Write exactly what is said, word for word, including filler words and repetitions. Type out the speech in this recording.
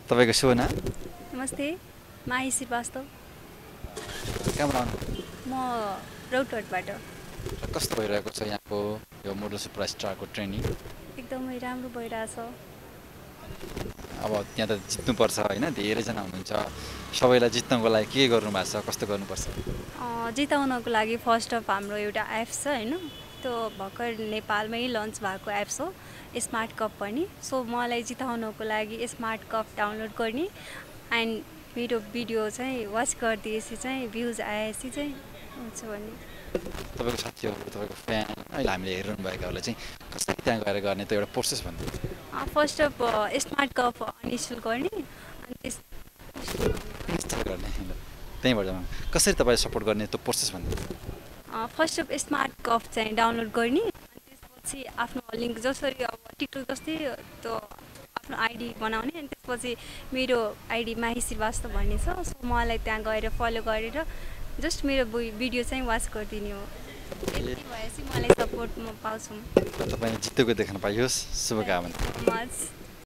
तपाईको शुभ नाम? नमस्ते, माहिसी बास्तव। कहाँबाट आउनु? म रौतहटबाट। कस्तो भइरहेको छ यहाँको यो मोडल सुपरस्टारको ट्रेनिङ? एकदमै राम्रो भइरहेछ। अब त्यहाँ त जित्नुपर्छ होइन, धेरैजना हुनुहुन्छ। सबैलाई जित्नको लागि के गर्नु भएको छ, कस्तो गर्नुपर्छ? जिताउनको लागि फर्स्ट अफ हाम्रो एउटा एप्स छ होइन, त्यो भर्खर नेपालमै लन्च भएको एप्स हो स्मार्ट कप पनि। सो मलाई जिताउनको लागि स्मार्ट कप डाउनलोड गर्ने एन्ड मेरो भिडियो चाहिँ वाच गरिदिएपछि चाहिँ भ्युज आएपछि चाहिँ हुन्छ भन्ने। तपाईँको साथीहरू, तपाईँको फ्यान, अहिले हामीले हेरिरहनु भएकाहरूलाई चाहिँ कसरी त्यहाँ गएर गर्ने त एउटा प्रोसेस भन्नु? First of Smart Cup uninstall गर्ने अनि त्यस इन्स्टल गर्ने, त्यहीँबाट कसरी तपाईँ सपोर्ट गर्ने त्यो प्रोसेस भन्नु? फर्स्ट अफ स्मार्ट कप चाहिँ डाउनलोड गर्ने अनि त्यसपछि आफ्नो लिङ्क जसरी अब टिकटक जस्तै त्यो आफ्नो आइडी बनाउने अनि त्यसपछि मेरो आइडी माहिसी बास्तव भन्ने छ। सो मलाई त्यहाँ गएर फलो गरेर जस्ट मेरो भिडियो चाहिँ वाच गरिदिने हो। यति भएपछि मलाई सपोर्ट म पाउँछु। तपाईँ जितेको देख्न पाइयोस्, शुभकामना। मच